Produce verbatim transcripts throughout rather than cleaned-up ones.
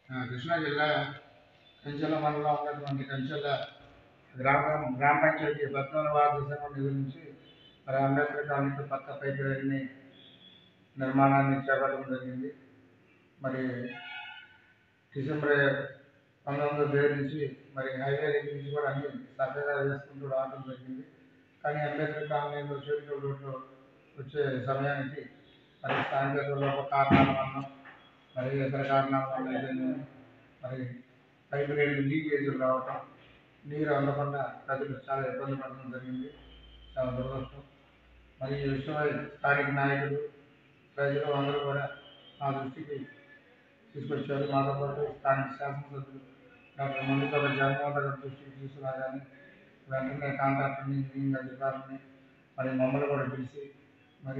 ఆ, కృష్ణా జిల్లా కంచెల మండలం ఉన్నటువంటి కంచెల గ్రామ గ్రామ పంచాయతీ పద్నాలుగు వార్డు సంఘం నిధుల నుంచి మరి అంబేద్కర్ కాలనీకి పక్క పైపు రైలుని నిర్మాణాన్ని చేపట్టడం జరిగింది. మరి డిసెంబర్ పంతొమ్మిదో తేదీ నుంచి మరి హైవే దగ్గర నుంచి కూడా అన్ని సభ్యత చేసుకుంటూ రావడం జరిగింది. కానీ అంబేద్కర్ కాలనీలో చేరుకో రోడ్లో వచ్చే సమయానికి మరి స్థానిక లోప కారణాల వల్ల మరి ఇతర కారణాల వల్ల ఏదైనా మరి పైపు రైలు లీకేజీలు రావటం, నీరు అందకుండా ప్రజలు చాలా ఇబ్బంది పడడం జరిగింది. చాలా దురదృష్టం. మరి ఈ విషయమై స్థానిక నాయకులు ప్రజలు అందరూ కూడా మా దృష్టికి తీసుకొచ్చారు. మాతో పాటు స్థానిక శాసనసభ్యులు డాక్టర్ ముందుకొక జగన్మోహన్ రెడ్డి దృష్టికి తీసుకురాగానే వెంటనే కాంట్రాక్టర్ని, ఇంజనీరింగ్ అధికారులని మరి మమ్మల్ని కూడా పిలిచి మరి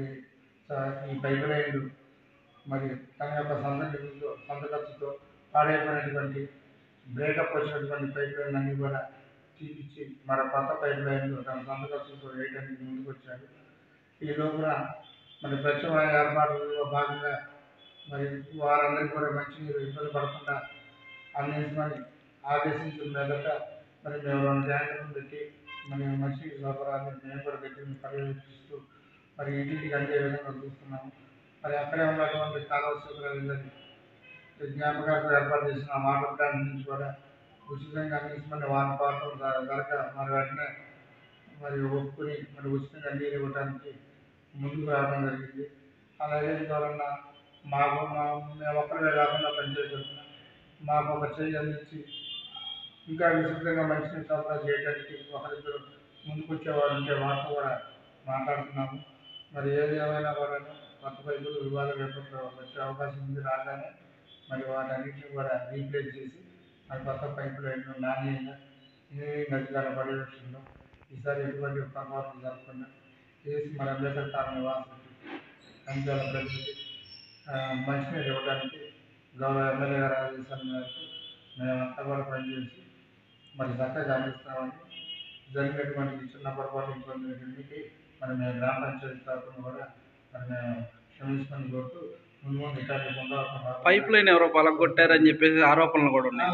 ఈ పైపు లైన్లు మరి తన యొక్క సొంత నిధులతో సొంత ఖర్చుతో పాడైపోయినటువంటి బ్రేకప్ వచ్చినటువంటి పైప్ లైన్ అన్నీ కూడా తీపిచ్చి మన కొత్త పైప్ లైన్లు తన సొంత ఖర్చులతో వేయడానికి ముందుకు వచ్చారు. ఈ లోపల మరి ప్రత్యేకమైన ఏర్పాట్లలో భాగంగా మరి వారందరికీ కూడా మంచినీరు ఇబ్బంది పడకుండా అందించమని ఆదేశించిన మీదట మరి మేము రెండు ట్యాంకులను పెట్టి మరి మంచినీరు సరఫరాన్ని మేము కూడా పెట్టి పర్యవేక్షిస్తూ మరి ఇంటికి అందే విధంగా చూస్తున్నాము. మరి అక్కడే ఉన్నటువంటి కాలువశుభ్రతని జ్ఞాపకాలు ఏర్పాటు చేసిన ఆ వాటర్ ప్లాంట్ నుంచి కూడా ఉచితంగా అందించమని వారి పాత్ర ధరక మరి వెంటనే మరి ఒప్పుకొని మరి ఉచితంగా నీరు ఇవ్వడానికి ముందుకు రావడం జరిగింది. అలాగే ఎవరన్నా మాకు మా మేము ఒక్కరే కాకుండా పనిచేస్తున్నా మాకు ఒక చేయి అందించి ఇంకా విస్తృతంగా మంచిని సరఫరా చేయడానికి ఒకరిద్దరు ముందుకు వచ్చేవారు ఉంటే వారితో కూడా మాట్లాడుతున్నాము. మరి ఏది ఏమైనా కూడా కొత్త పైపులు ఇవాళ రేపట్లో వచ్చే అవకాశం ఉంది. రాగానే మరి వాటన్నింటినీ కూడా రీప్లేస్ చేసి మరి కొత్త పైపు లైన్లు నాణ్యంగా ఇంజనీరింగ్ అధికారుల పర్యవేక్షణలో ఈసారి ఎటువంటి పొరపాట్లు జరగకుండా చేసి మన అంబేద్కర్ కాలనీ నివాసులకి కంచాల ప్రజలకి మంచినీరు ఇవ్వడానికి గౌరవ ఎమ్మెల్యే గారి ఆదేశాల మేరకు మేమంతా కూడా పనిచేసి మరి చక్కగా అందిస్తామని జరిగినటువంటి చిన్న పొరపాటు ఇబ్బందులన్నింటికి మరి మేము గ్రామ పంచాయతీ తరఫున కూడా మరి మేము క్షమించమని కోరుతూ ముందు ముందు ఇట్లా పైప్ లైన్ ఎవరో పలగొట్టారని చెప్పేసి ఆరోపణలు కూడా ఉన్నాయి.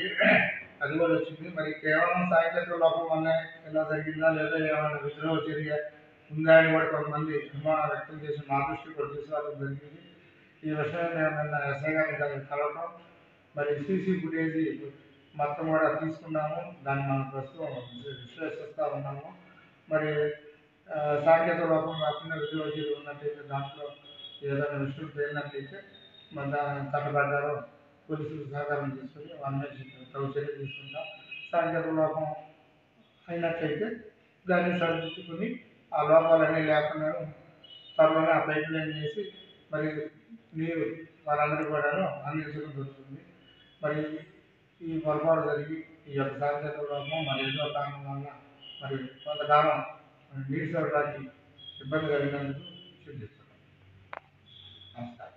అది కూడా వచ్చింది. మరి కేవలం సాంకేతిక లోపం వల్ల ఎలా జరిగిందా లేదా ఏమైనా విద్రోహ చర్య ఉందా అని కూడా కొంతమంది అనుమానం వ్యక్తం చేసి మా దృష్టికి కూడా తీసుకురావడం జరిగింది. ఈ విషయం మేము నిన్న ఎస్ఐ గారిని కలవటం మరి సీసీ ఫుటేజ్ మొత్తం కూడా తీసుకున్నాము. దాన్ని మనం ప్రస్తుతం విశ్లేషిస్తూ ఉన్నాము. మరి సాంకేతిక లోపం కాకుండా విద్రోహ చర్య ఉన్నట్టయితే దాంట్లో ఏదైనా విషయం పేరినట్లయితే మరి దాని చట్టప్రకారం పోలీసులు సహకారం తీసుకుని అన్వేషించ చర్య తీసుకుంటాం. సాంకేతిక లోపం అయినట్లయితే దాన్ని సరిదిద్దుకుని ఆ లోపాలన్నీ లేకుండా త్వరలోనే ఆ పైప్ లైన్ చేసి మరి నీరు వారందరికీ కూడాను అందించడం జరుగుతుంది. మరి ఈ పొరపాటు జరిగి ఈ యొక్క సాంకేతిక లోపం మరి ఎన్నో కారణం వల్ల మరి కొంతకాలం నీటి సరఫరాకి ఇబ్బంది కలిగినందుకు క్షమిస్తున్నాం. నమస్కారం.